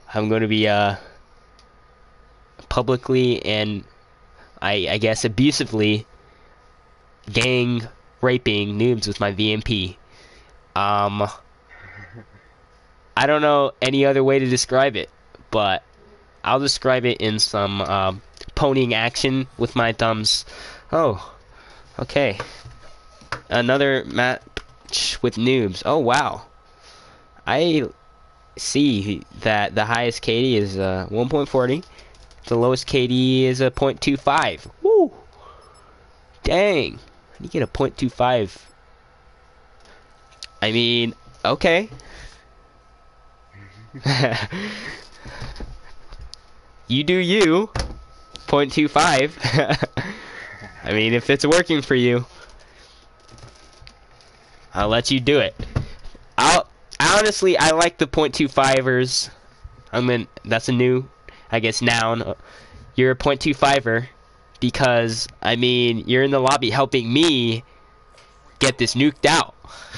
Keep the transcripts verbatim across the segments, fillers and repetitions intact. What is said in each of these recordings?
I'm going to be uh publicly and I I guess abusively gang raping noobs with my V M P. Um, I don't know any other way to describe it, but I'll describe it in some um, ponying action with my thumbs. Oh, okay. Another match with noobs. Oh wow. I see that the highest K D is uh, one point four zero. The lowest K D is a zero point two five. Woo! Dang. You get a zero point two five. I mean, okay. You do you. zero point two five. I mean, if it's working for you, I'll let you do it. I'll honestly, I like the zero point two fivers. I mean, that's a new, I guess, noun. You're a zero point two fiver because, I mean, you're in the lobby helping me get this nuked out.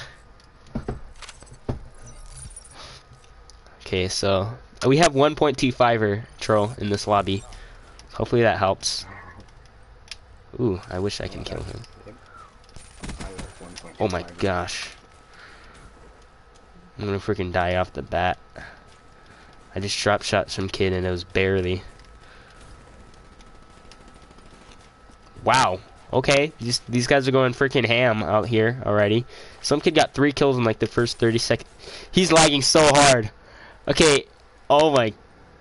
Okay, so we have one point two fiver troll in this lobby. Hopefully that helps. Ooh, I wish I can kill him. Oh my gosh. I'm gonna freaking die off the bat. I just drop shot some kid and it was barely. Wow. Okay, these these guys are going freaking ham out here already. Some kid got three kills in like the first thirty seconds. He's lagging so hard. Okay. Oh my.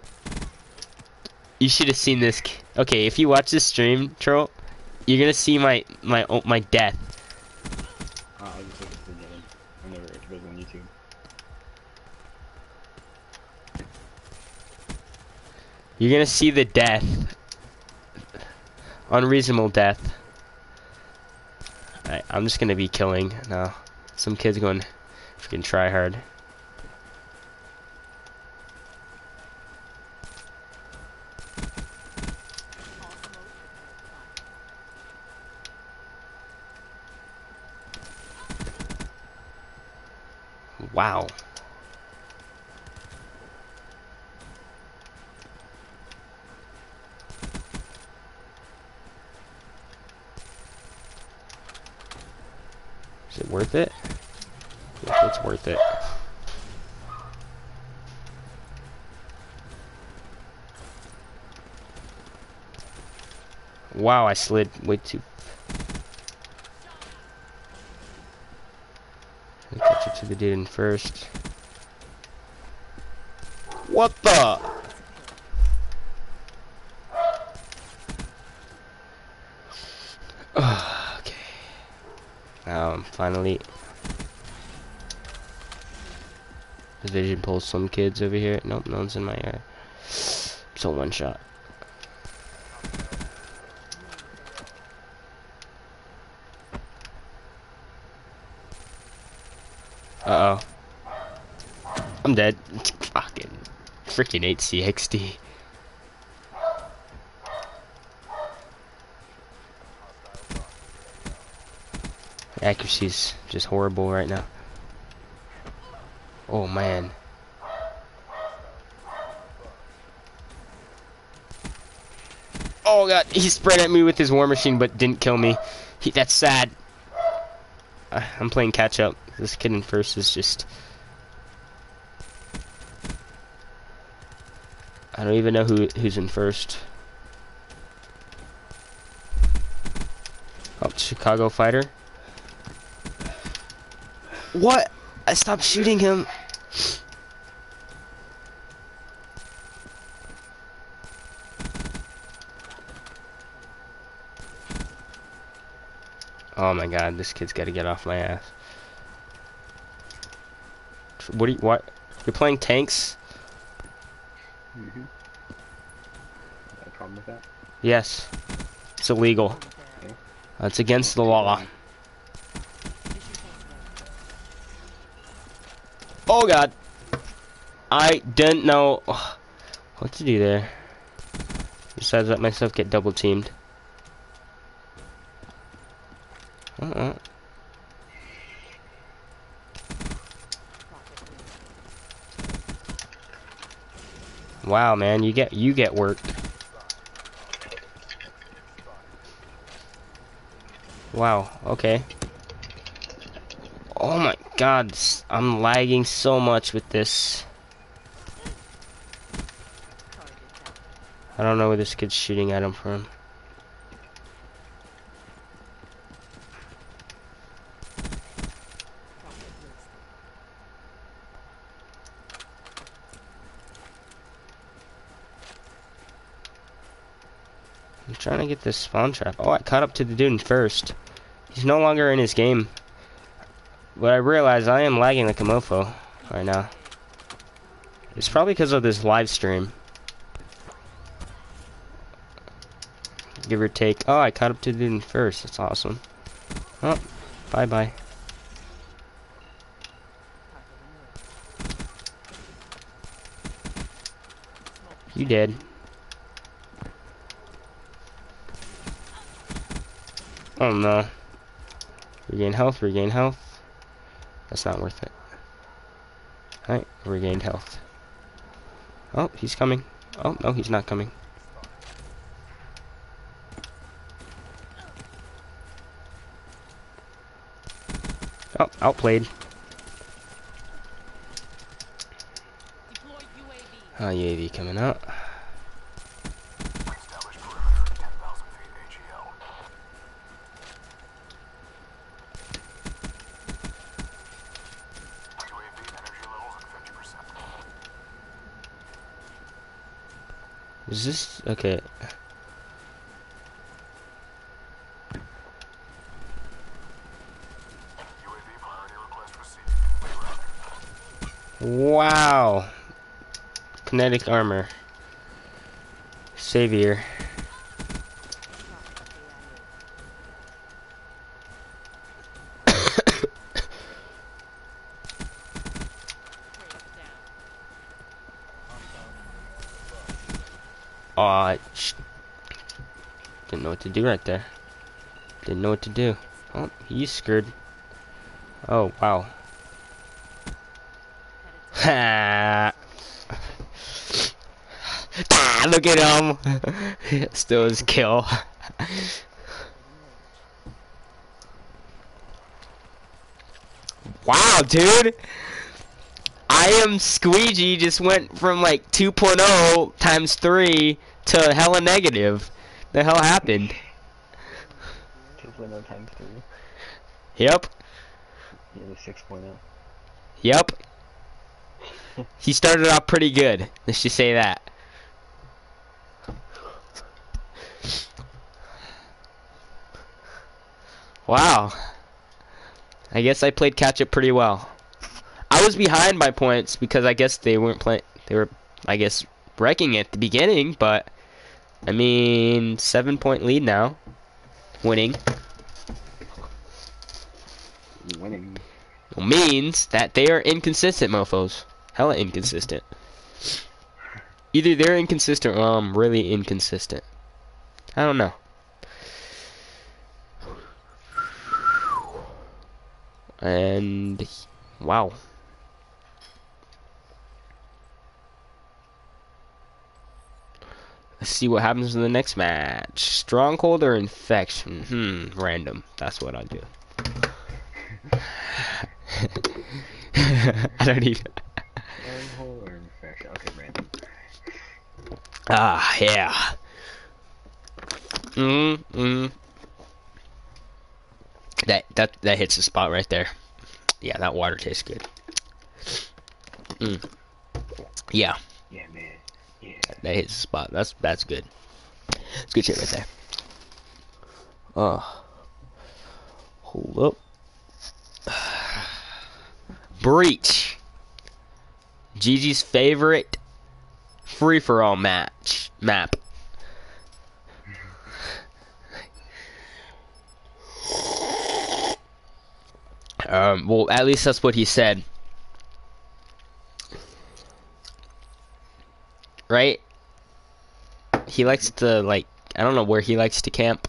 You should have seen this. Okay, if you watch this stream, troll, you're gonna see my my oh, my death. Uh, I'll just look at the game. I never it goes on YouTube. You're gonna see the death. Unreasonable death. Alright, I'm just gonna be killing now. Some kid's going freaking try hard. Wow. Is it worth it? Yes, it's worth it. Wow, I slid way too. I'll catch up to the dude in first. What the? Okay. Now I'm finally. The vision pulls some kids over here. Nope, no one's in my area. So one shot. Uh oh. I'm dead. Fucking freaking eight C X D. Accuracy's just horrible right now. Oh man. Oh god, he sprayed at me with his war machine but didn't kill me. He, that's sad. Uh, I'm playing catch up. This kid in first is just... I don't even know who who's in first. Oh, Chicago fighter. What? I stopped shooting him. Oh my god, this kid's got to get off my ass. What do you, what? You're playing tanks? Mm-hmm. Got a problem with that? Yes. It's illegal. Okay. That's against the law. Oh god. I didn't know what to do there. Besides let myself get double teamed. Uh-uh. Wow, man, you get you get worked. Wow. Okay. Oh my God, I'm lagging so much with this. I don't know where this kid's shooting at him from. I'm trying to get this spawn trap. Oh, I caught up to the dude first. He's no longer in his game. But I realize I am lagging like a mofo right now. It's probably because of this live stream. Give or take. Oh, I caught up to the dude first. That's awesome. Oh, bye-bye. You dead. Oh no. Regain health, regain health. That's not worth it. Alright, regained health. Oh, he's coming. Oh, no, he's not coming. Oh, outplayed. Oh, U A V coming out. Is this okay? Wow. Kinetic armor. Savior. Oh, I didn't know what to do right there. Didn't know what to do. Oh, he's screwed. Oh, wow. Ha! Ah, look at him! Still his kill. Wow, dude! I am Squeegee just went from like two point oh times three to hella negative. The hell happened? two point oh times three. Yep. Yeah, the six point oh. Yep. He started off pretty good. Let's just say that. Wow. I guess I played catch up pretty well. I was behind by points because I guess they weren't playing. They were, I guess, wrecking at the beginning. But I mean, seven point lead now, winning. Winning Means that they are inconsistent, mofos. Hella inconsistent. Either they're inconsistent or I'm really inconsistent. I don't know. And wow. Let's see what happens in the next match. Stronghold or infection? Hmm, random. That's what I do. I don't even. Stronghold or infection? Okay, random. Ah, yeah. Mm, mm. That that that hits the spot right there. Yeah, that water tastes good. Mm. Yeah. Yeah, man. Yeah. That, that hits the spot. That's that's good. It's good shit right there. Oh. Hold up. Breach. Gigi's favorite free-for-all match map. Um, well, at least that's what he said. Right? He likes to, like, I don't know where he likes to camp.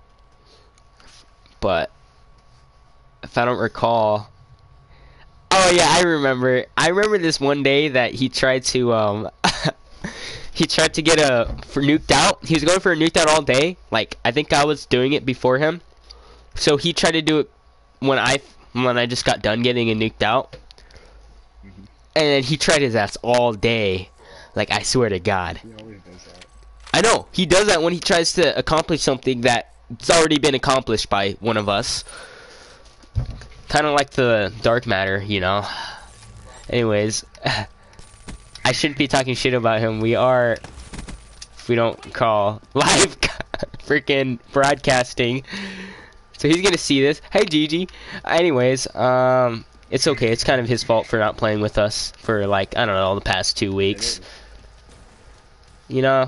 But if I don't recall. Oh yeah, I remember. I remember this one day that he tried to um he tried to get a for nuked out. He was going for a nuked out all day. Like I think I was doing it before him. So he tried to do it when I when I just got done getting a nuked out. Mm-hmm. And then he tried his ass all day. Like I swear to God. He always does that. I know. He does that when he tries to accomplish something that's already been accomplished by one of us. Kind of like the dark matter, you know. Anyways, I shouldn't be talking shit about him. We are, if we don't call, live freaking broadcasting. So he's gonna see this. Hey, Gigi. Anyways, um, it's okay. It's kind of his fault for not playing with us for like I don't know the past two weeks. You know.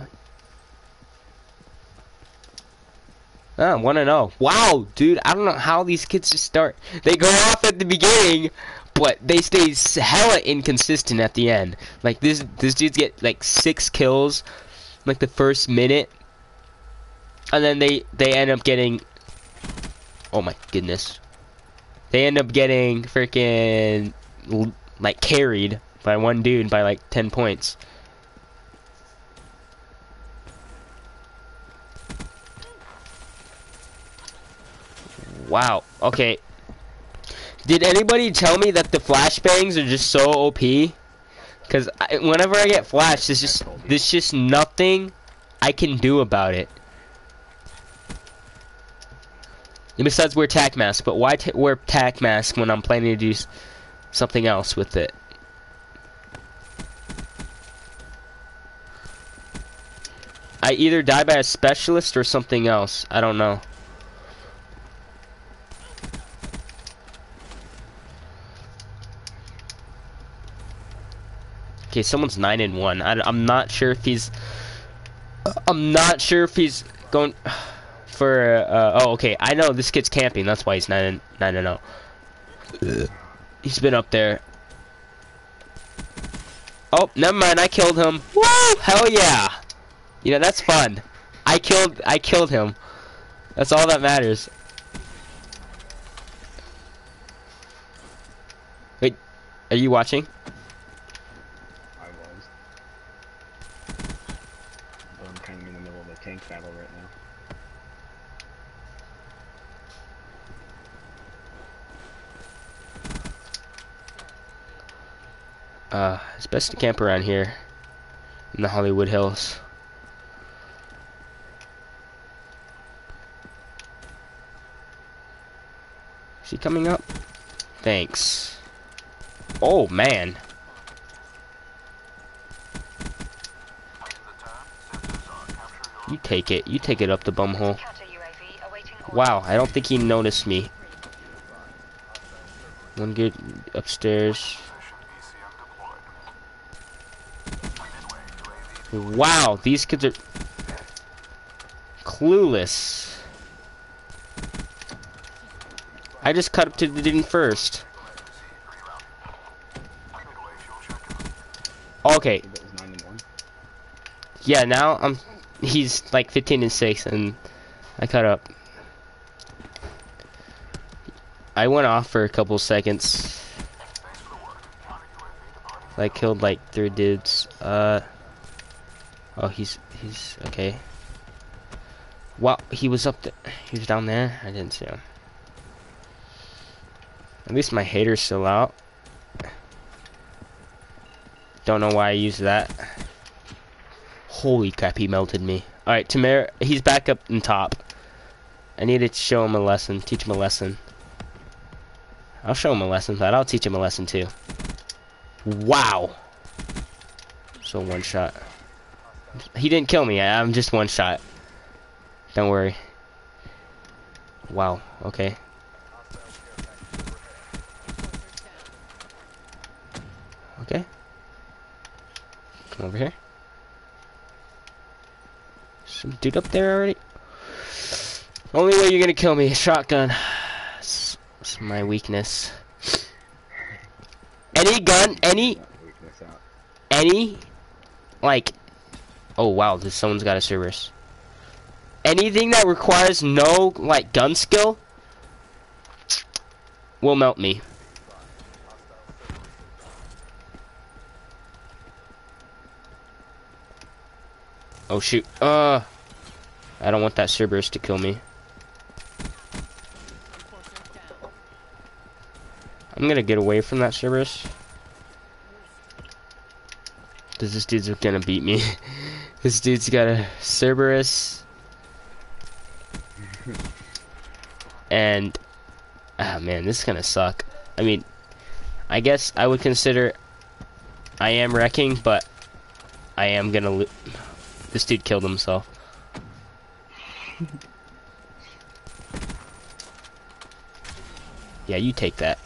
Oh, one and oh. Wow, dude, I don't know how these kids just start. They go off at the beginning, but they stay hella inconsistent at the end. Like this, this dude's get like six kills, like the first minute, and then they they end up getting. Oh my goodness, they end up getting freaking like carried by one dude by like ten points. Wow. Okay. Did anybody tell me that the flashbangs are just so O P? Because whenever I get flashed, there's just there's just nothing I can do about it. And besides wear tac mask, but why t wear tac mask when I'm planning to do s something else with it? I either die by a specialist or something else. I don't know. Okay, someone's nine and one. I, I'm not sure if he's. I'm not sure if he's going for. Uh, oh, okay. I know this kid's camping. That's why he's nine and nine and zero. He's been up there. Oh, never mind. I killed him. Woo! Hell yeah! You know that's fun. I killed. I killed him. That's all that matters. Wait, are you watching? Tank battle right now. Uh, it's best to camp around here in the Hollywood Hills. Is he coming up? Thanks. Oh man. You take it. You take it up the bumhole. Wow, I don't think he noticed me. One good upstairs. Wow, these kids are clueless. I just cut up to the dude first. Okay. Yeah, now I'm. He's like fifteen and six, and I cut up. I went off for a couple seconds. I killed like three dudes. Uh. Oh, he's he's okay. Wow, he was up there. He was down there. I didn't see him. At least my hater's still out. Don't know why I used that. Holy crap, he melted me. Alright, Tamara, he's back up in top. I need to show him a lesson, teach him a lesson. I'll show him a lesson, but I'll teach him a lesson too. Wow. So one shot. He didn't kill me, I'm just one shot. Don't worry. Wow, okay. Okay. Come over here. Some dude up there already. Only way you're gonna kill me, shotgun. It's, it's my weakness. Any gun, any, any, like, oh wow, this someone's got a Cerberus. Anything that requires no like gun skill will melt me. Oh shoot. Uh, I don't want that Cerberus to kill me. I'm gonna get away from that Cerberus. Cause this dude's gonna beat me. This dude's got a Cerberus. And, ah man, this is gonna suck. I mean, I guess I would consider I am wrecking, but I am gonna lo- this dude killed himself. Yeah, you take that.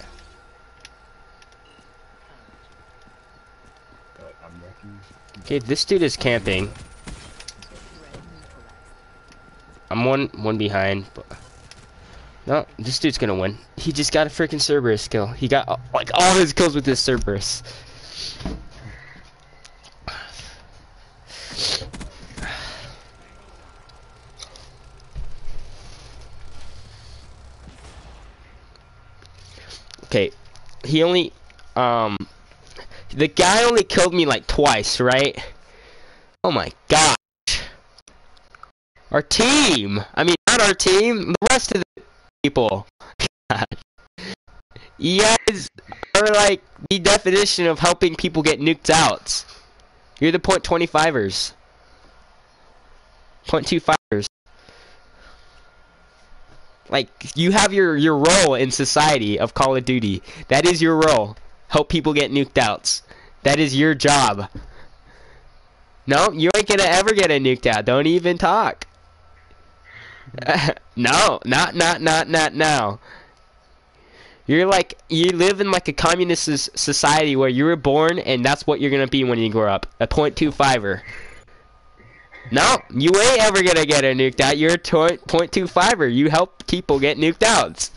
Okay, this dude is camping. I'm one one behind, but no, this dude's gonna win. He just got a freaking Cerberus kill. He got uh, like all his kills with this Cerberus. Okay, he only um the guy only killed me like twice, right? Oh my gosh. Our team! I mean, not our team, the rest of the people. God. You guys are like the definition of helping people get nuked out. You're the point twenty-fivers. Point two fivers. Like, you have your, your role in society of Call of Duty. That is your role. Help people get nuked out. That is your job. No, you ain't gonna ever get a nuked out. Don't even talk. No, not, not, not, not now. You're like, you live in like a communist society where you were born and that's what you're gonna be when you grow up. A point two fiver. No, you ain't ever gonna get a nuked out. You're a point two fiver. You help people get nuked out.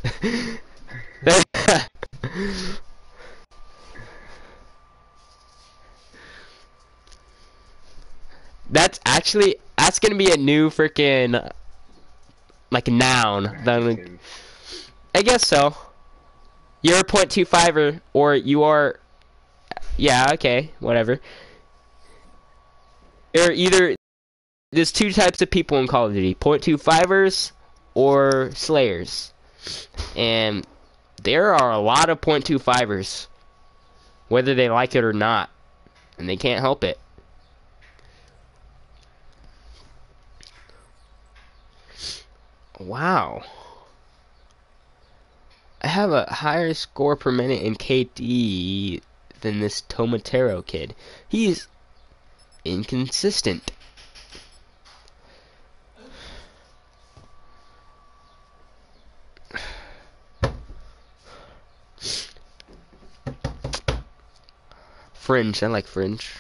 That's actually, that's gonna be a new freaking, like, noun. Like, I guess so. You're a point two fiver, or you are, yeah, okay, whatever. You're either, there's two types of people in Call of Duty, point two fivers or slayers. And there are a lot of point two fivers, whether they like it or not, and they can't help it. Wow. I have a higher score per minute in K D than this Tomatero kid. He's inconsistent. Fringe, I like Fringe.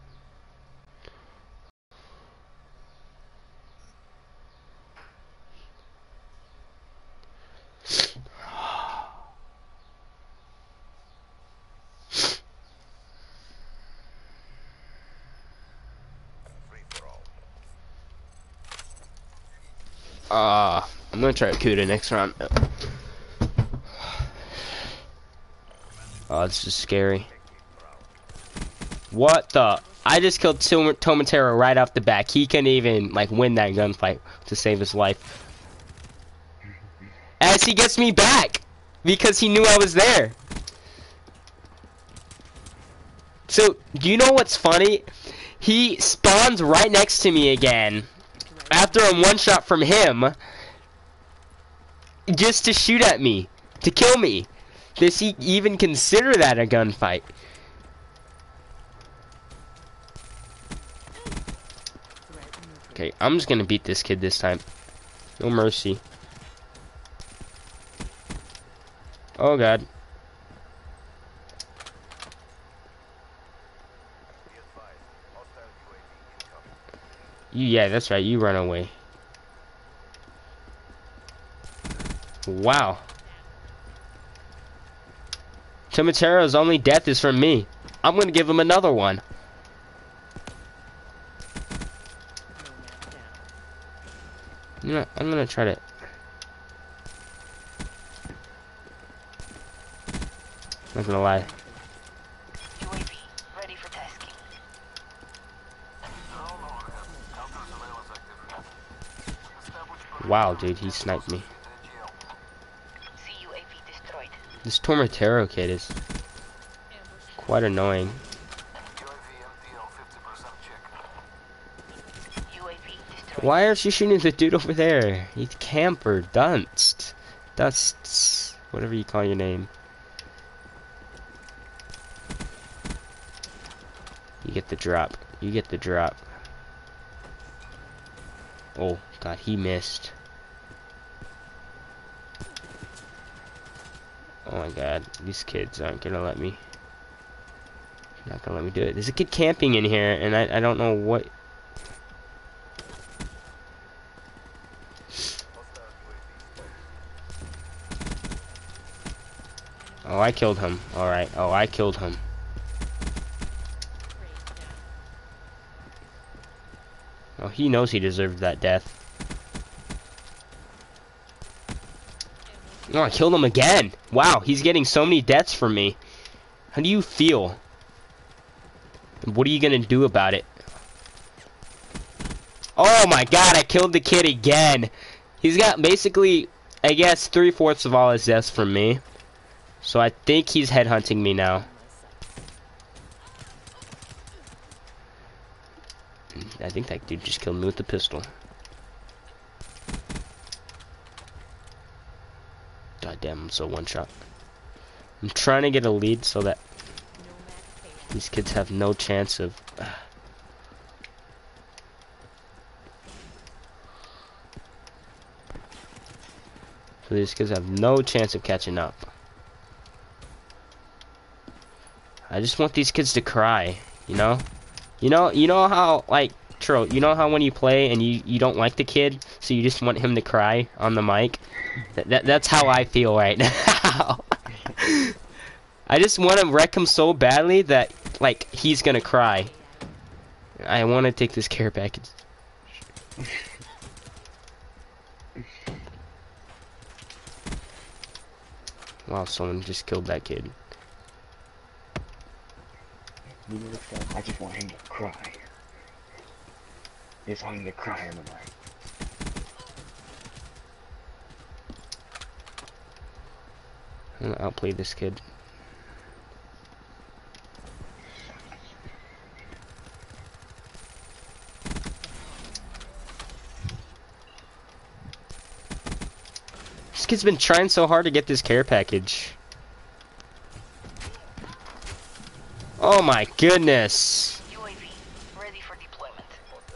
Uh, I'm gonna try Kuda next round. Oh, this is scary. What the? I just killed Tomatero right off the back. He couldn't even, like, win that gunfight to save his life. As he gets me back! Because he knew I was there. So, do you know what's funny? He spawns right next to me again. After I'm one shot from him. Just to shoot at me. To kill me. Does he even consider that a gunfight? Okay, I'm just gonna beat this kid this time. No mercy. Oh god. You, yeah, that's right, you run away. Wow. Tomatero's only death is from me. I'm gonna give him another one. You know, I'm gonna try to. Not gonna lie. U A V ready for tasking. wow, dude, he sniped me. This Tormentero kid is quite annoying. Why aren't you shooting the dude over there? He's camper, dunst, dusts, whatever you call your name. You get the drop. You get the drop. Oh god, he missed. Oh my god, these kids aren't gonna let me. Not gonna let me do it. There's a kid camping in here, and I I don't know what. Oh, I killed him. All right. Oh, I killed him. Oh, he knows he deserved that death. Oh, I killed him again. Wow, he's getting so many deaths from me. How do you feel? What are you gonna do about it? Oh my god, I killed the kid again. He's got basically, I guess, three-fourths of all his deaths from me. So I think he's headhunting me now. I think that dude just killed me with the pistol. God damn, I'm so one-shot. I'm trying to get a lead so that these kids have no chance of... Uh, so these kids have no chance of catching up. I just want these kids to cry, you know? You know, you know how, like, Tro, you know how when you play and you, you don't like the kid, so you just want him to cry on the mic? That, that That's how I feel right now. I just want to wreck him so badly that, like, he's gonna cry. I want to take this care package. Wow, someone just killed that kid. I just want him to cry. Just want him to cry on the mic. I'm gonna outplay this kid. This kid's been trying so hard to get this care package. Oh my goodness. U A V ready for deployment.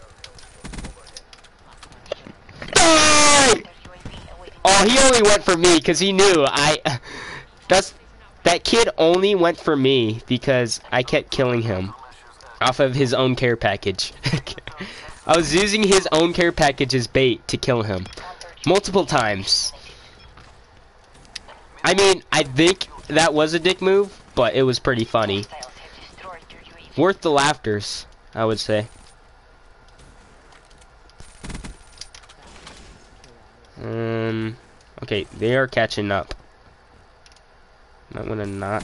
Oh! Oh, he only went for me because he knew I. That's that kid only went for me because I kept killing him off of his own care package. I was using his own care package as bait to kill him multiple times. I mean, I think that was a dick move, but it was pretty funny. Worth the laughters, I would say. Um, okay, they are catching up. Might wanna not.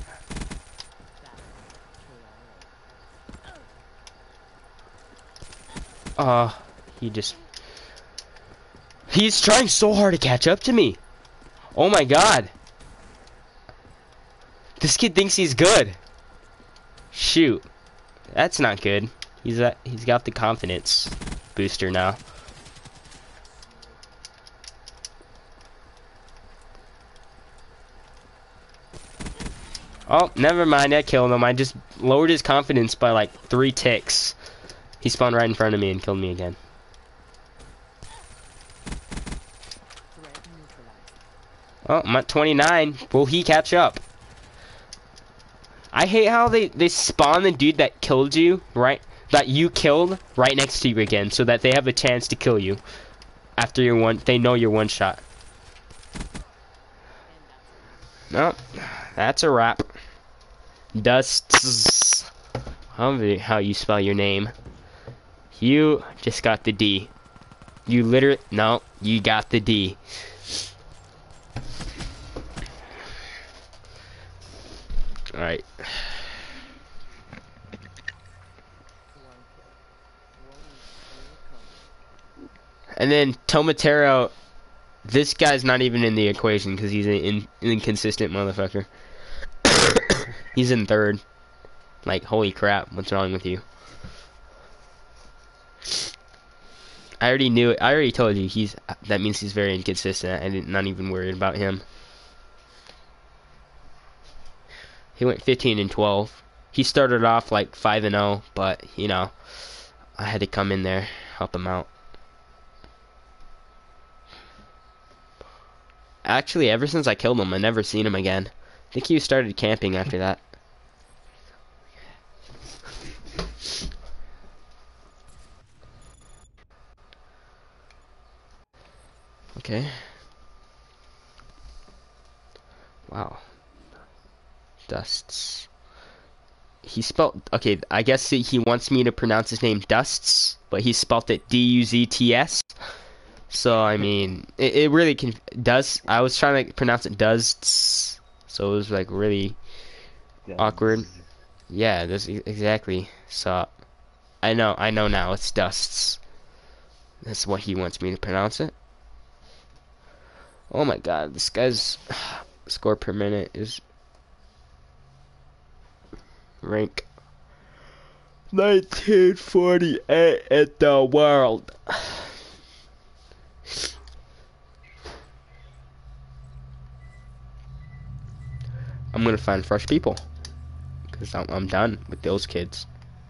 Uh, he just... He's trying so hard to catch up to me. Oh my god. This kid thinks he's good. Shoot. That's not good. He's uh, he's got the confidence booster now. Oh, never mind. I killed him. I just lowered his confidence by like three ticks. He spawned right in front of me and killed me again. Oh, I'm at twenty-nine. Will he catch up? I hate how they, they spawn the dude that killed you, right? That you killed right next to you again, so that they have a chance to kill you after you're one. They know you're one shot. No, that's a wrap. Dusts. I don't know how you spell your name. You just got the D. You literally no, you got the D. All right. And then Tomatero This guy's not even in the equation because he's an in, inconsistent motherfucker. He's in third. Like, holy crap, what's wrong with you? I already knew it. I already told you he's. That means he's very inconsistent. I didn't not even worried about him. He went fifteen and twelve. He started off like five and zero, but you know, I had to come in there, help him out. Actually, ever since I killed him, I never seen him again. I think he started camping after that. Okay. Wow. Dusts. He spelled... Okay, I guess he he wants me to pronounce his name Dusts, but he spelled it D U Z T S. So, I mean, it, it really can... Does... I was trying to pronounce it Dusts, so it was, like, really Yeah. awkward. Yeah, that's e- exactly. So, I know, I know now, it's Dusts. That's what he wants me to pronounce it. Oh my god, this guy's score per minute is rank nineteen forty-eight in the world. I'm gonna find fresh people because I'm, I'm done with those kids.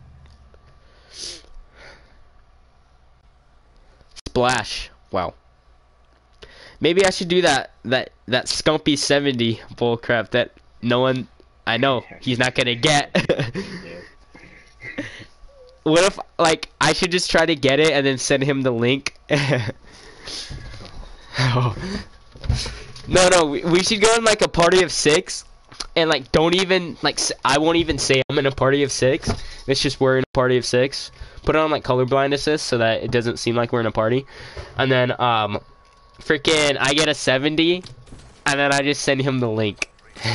Splash. Wow. Maybe I should do that that that Scumpy seventy bullcrap that no one I know he's not gonna get. What if like I should just try to get it and then send him the link? Oh. No, no, we, we should go in like a party of six, and like don't even like s- I won't even say I'm in a party of six. It's just we're in a party of six. Put it on like colorblind assist so that it doesn't seem like we're in a party, and then um. Freaking, I get a seventy, and then I just send him the link.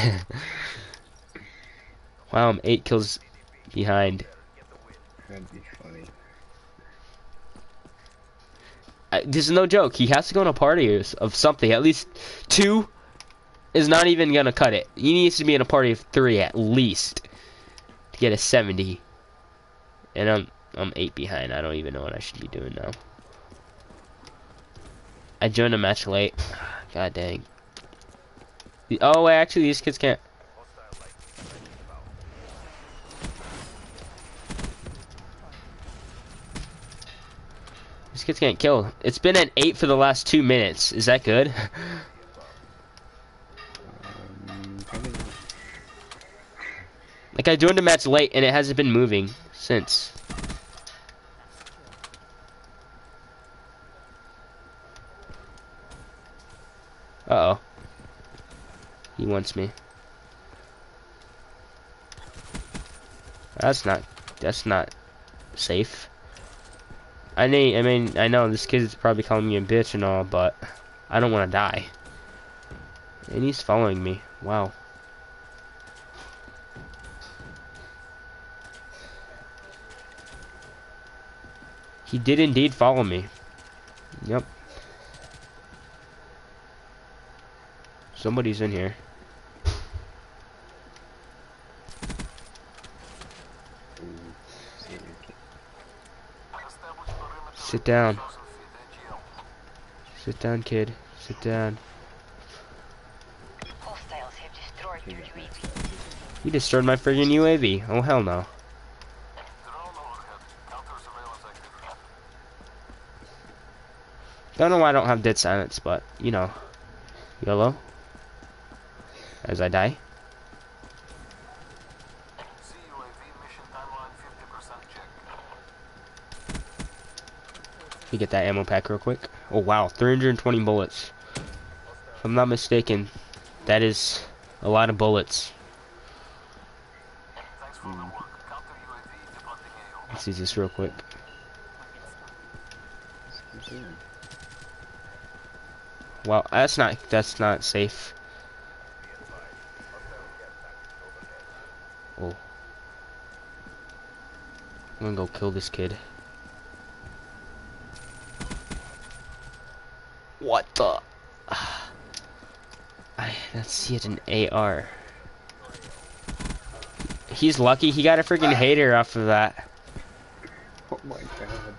Wow, I'm eight kills behind. That'd be funny. I, this is no joke. He has to go on a party of, of something. At least two is not even gonna cut it. He needs to be in a party of three at least to get a seventy. And I'm I'm eight behind. I don't even know what I should be doing now. I joined a match late. God dang. Oh wait, actually these kids can't. These kids can't kill. It's been an eight for the last two minutes. Is that good? Um, probably not. Like I joined a match late and it hasn't been moving since. Uh oh. He wants me. That's not. That's not safe. I need. I mean, I know this kid is probably calling me a bitch and all, but I don't want to die. And he's following me. Wow. He did indeed follow me. Yep. Somebody's in here. Sit down. Sit down, kid. Sit down. Hostiles have destroyed your U A V. You destroyed my friggin' U A V. Oh, hell no. Don't know why I don't have dead silence, but, you know. YOLO. As I die. Let me get that ammo pack real quick. Oh wow, three hundred twenty bullets. If I'm not mistaken, that is a lot of bullets. Mm. Let's use this real quick. Wow, that's not that's not safe. Oh. I'm gonna go kill this kid. What the? I let's see it an A R. He's lucky he got a freaking hater off of that. Oh my god.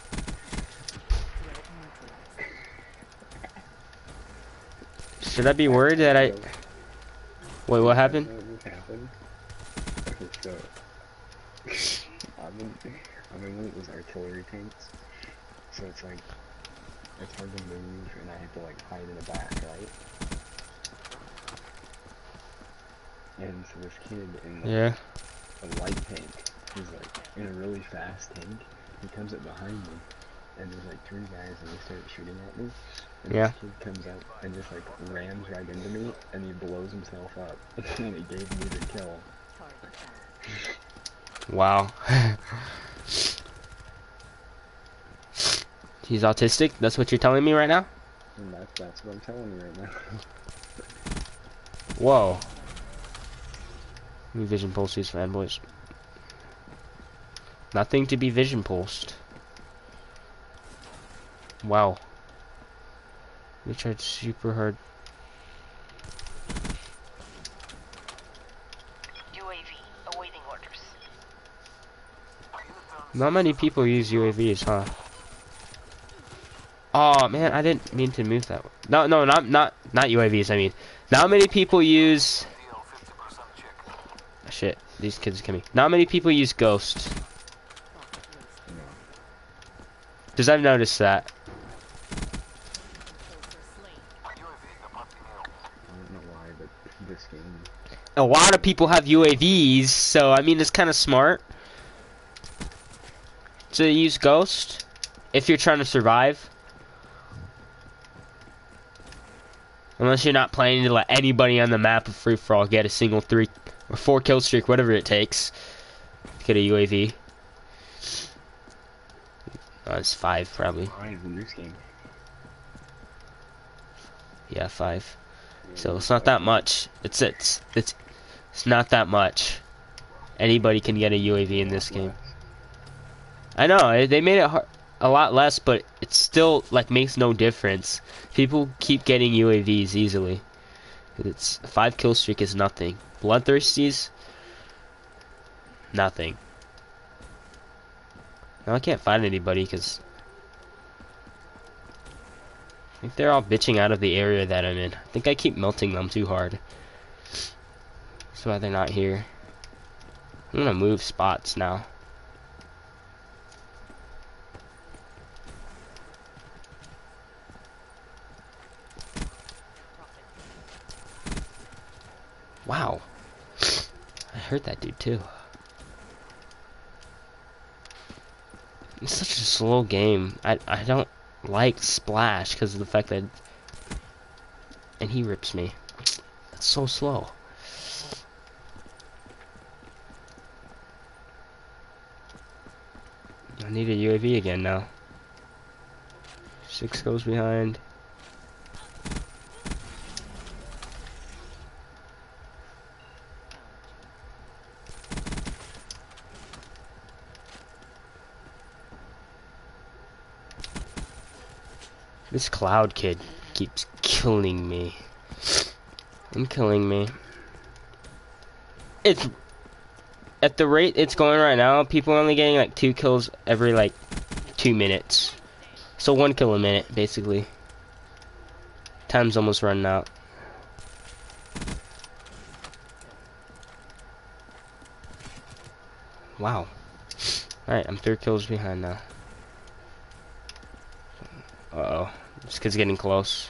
Should I be worried that I... Wait, what happened? What just happened? Okay, so I'm in, I'm in one of those artillery tanks, so it's like it's hard to move, and I have to like hide in the back, right? And so this kid in like, Yeah. a light tank, he's like in a really fast tank. He comes up behind me, and there's like three guys, and they start shooting at me. And Yeah. this kid comes up and just like rams right into me, and he blows himself up, and he gave me the kill. Wow. He's autistic? That's what you're telling me right now? And that's that's what I'm telling you right now. Whoa. Let me vision pulse these fanboys. Nothing to be vision pulsed. Wow. We tried super hard. U A V awaiting orders. Not many people use U A Vs, huh? Oh man, I didn't mean to move that way. No, no, not not not U A Vs. I mean, not many people use. Shit, these kids are coming. Not many people use Ghost. Because I've noticed that. I don't know why, but this game. A lot of people have U A Vs, so I mean it's kind of smart to use Ghost if you're trying to survive. Unless you're not planning to let anybody on the map of free for all get a single three or four kill streak, whatever it takes, to get a U A V. Oh, it's five probably. Five in this game. Yeah, five. So it's not that much. It's it's it's it's not that much. Anybody can get a U A V in this game. I know they made it hard, a lot less, but it still like makes no difference. People keep getting U A Vs easily. It's a five kill streak is nothing. Bloodthirsties, nothing. Now I can't find anybody because I think they're all bitching out of the area that I'm in. I think I keep melting them too hard. That's why they're not here. I'm gonna move spots now. Wow. I heard that dude too. It's such a slow game. I I don't like Splash because of the fact that, and he rips me. That's so slow. I need a U A V again now. Six goes behind. This Cloud kid keeps killing me. And killing me. It's at the rate it's going right now, people are only getting like two kills every like two minutes. So one kill a minute, basically. Time's almost running out. Wow. Alright, I'm three kills behind now. Uh-oh. This kid's getting close.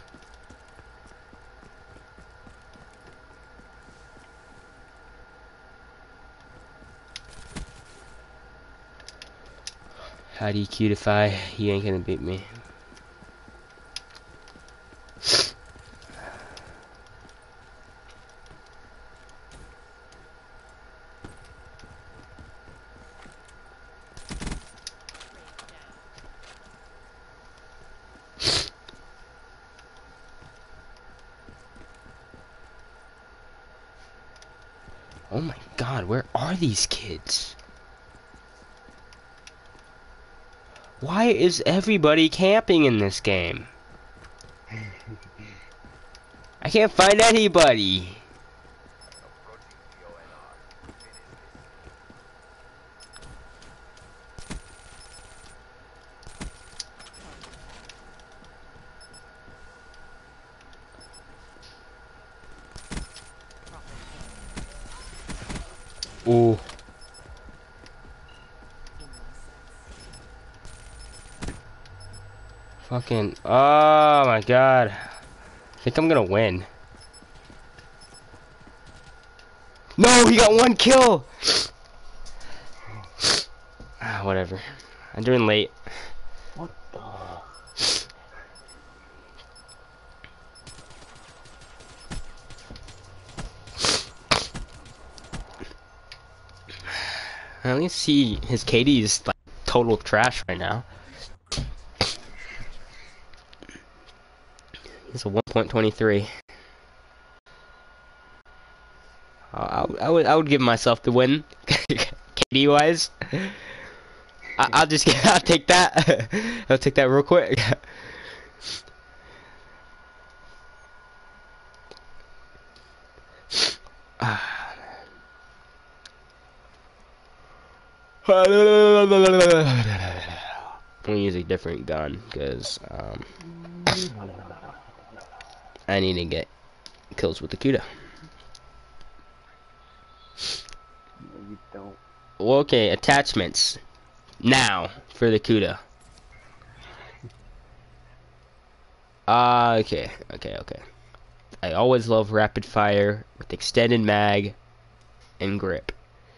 How do you cutify? You ain't gonna beat me. Oh my god, where are these kids? Why is everybody camping in this game? I can't find anybody. Ooh. Fucking, oh my god. I think I'm gonna win. No, he got one kill! Ah, whatever. I'm doing late. What the? At least he, his K D is like total trash right now. He's a one point two three. I, I would I would give myself the win, K D wise. I, I'll just I'll take that. I'll take that real quick. I'm gonna use a different gun because um, I need to get kills with the Cuda. No, you don't. Well, okay, attachments now for the Cuda. Ah, uh, okay, okay, okay. I always love rapid fire with extended mag and grip.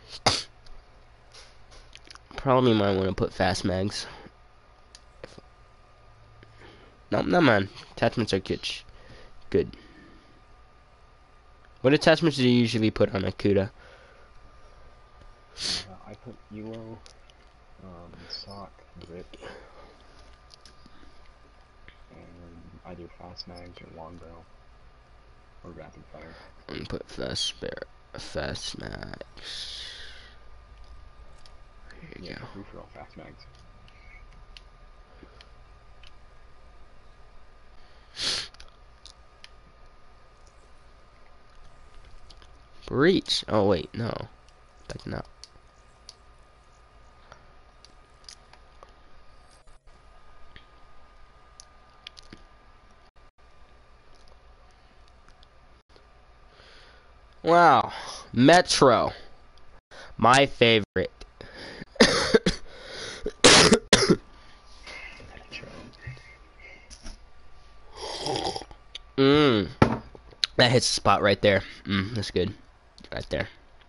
Probably might want to put fast mags. No, no man. Attachments are good. Good. What attachments do you usually put on a Cuda? Uh, I put E L O, um, sock, grip, and either fast mags or long barrel, or rapid fire. I'm gonna put fast spare, fast mags. Here you Yeah, go. free for all fast mags. Breach. Oh wait, no. Like no. Wow. Metro. My favorite. Mmm. That hits the spot right there. Mmm, that's good. Right there.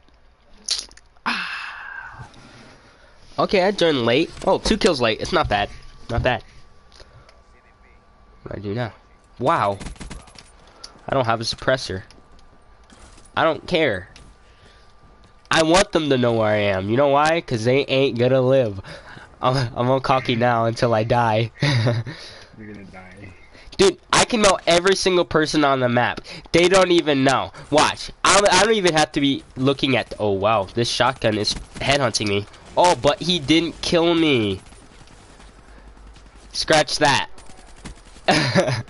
Ah. Okay, I joined late. Oh, two kills late. It's not bad. Not bad. What do I do now? Wow. I don't have a suppressor. I don't care. I want them to know where I am. You know why? Because they ain't gonna live. I'm, I'm on cocky now until I die. You're gonna die. Dude, I can know every single person on the map. They don't even know. Watch. I, I don't even have to be looking at... Oh, wow. This shotgun is headhunting me. Oh, but he didn't kill me. Scratch that. I,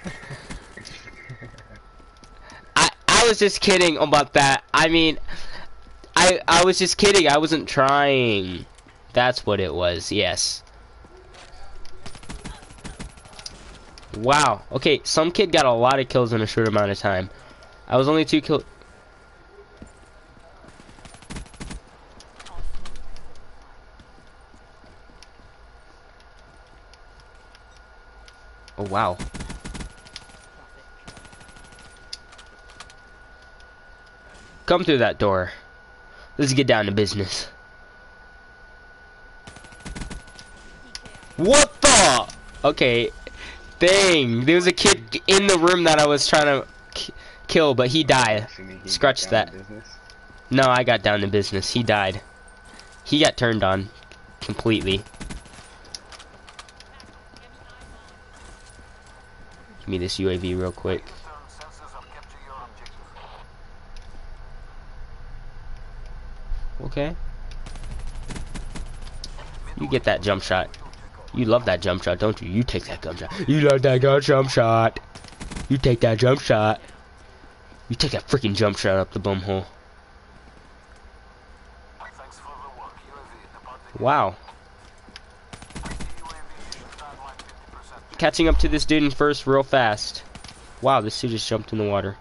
I was just kidding about that. I mean... I, I was just kidding. I wasn't trying. That's what it was. Yes. Wow. Okay, some kid got a lot of kills in a short amount of time. I was only two kill. Oh, wow. Come through that door. Let's get down to business. What the? Okay. Dang. There was a kid in the room that I was trying to k kill, but he died. Scratch that. No, I got down to business. He died. He got turned on completely. Give me this U A V real quick. Okay. You get that jump shot. You love that jump shot, don't you? You take that jump shot. You love that jump shot. You take that jump shot. You take a freaking jump shot up the bum hole. Wow. Catching up to this dude in first real fast. Wow, this dude just jumped in the water.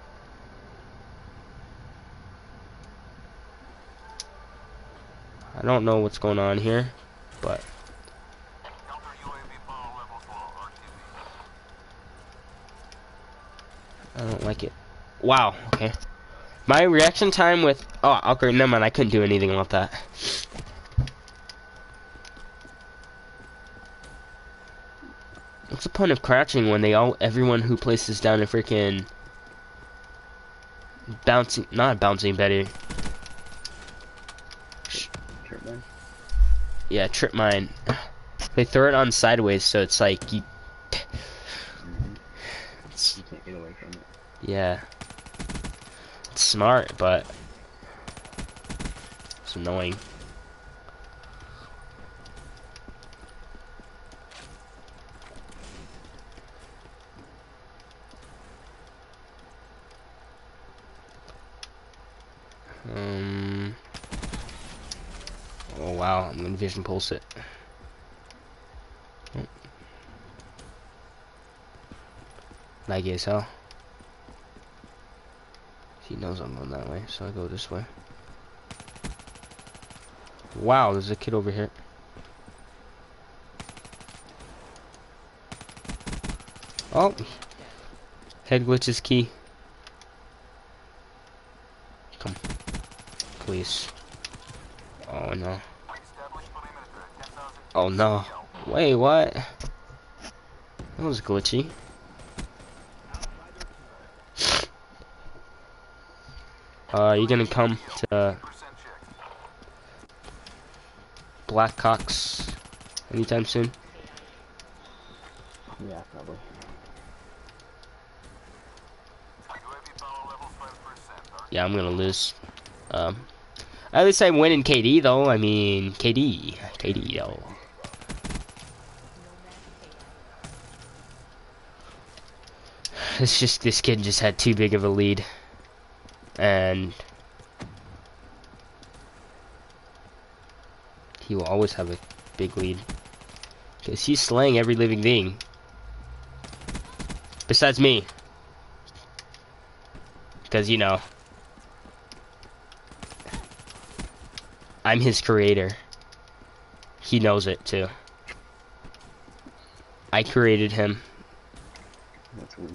I don't know what's going on here, but I don't like it. Wow, okay. My reaction time with... Oh, okay, never mind, I couldn't do anything about that. What's the point of crouching when they all... Everyone who places down a freaking... Bouncing... Not a bouncing Betty. Trip mine? Yeah, trip mine. They throw it on sideways, so it's like you... Mm-hmm. It's, You can't get away from it. yeah. It's smart, but... It's annoying. Um... Oh wow, I'm gonna vision pulse it. Oh. Laggy as hell. He knows I'm going that way, so I go this way. Wow, there's a kid over here. Oh! Head glitch is key. Come. Please. Oh no. Oh no. Wait, what? That was glitchy. Uh, you gonna come to uh, Blackhawks anytime soon? Yeah, probably. Yeah, I'm gonna lose. Um, at least I win in K D though. I mean, K D, K D though. It's just this kid just had too big of a lead, and he will always have a big lead because he's slaying every living thing besides me. Because you know, I'm his creator. He knows it too. I created him. That's weird.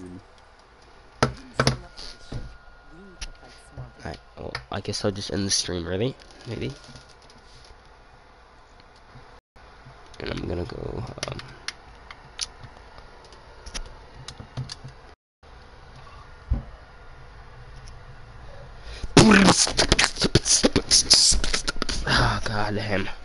Alright, well, I guess I'll just end the stream, really? Maybe? And I'm gonna go, um... Oh, god damn.